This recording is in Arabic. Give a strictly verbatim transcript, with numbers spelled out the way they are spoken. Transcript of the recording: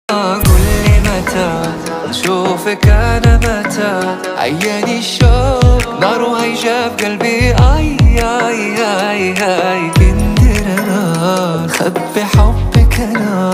قولي متى اشوفك انا، متى عياني الشوق نار وهيجا في قلبي. اي اي اي اي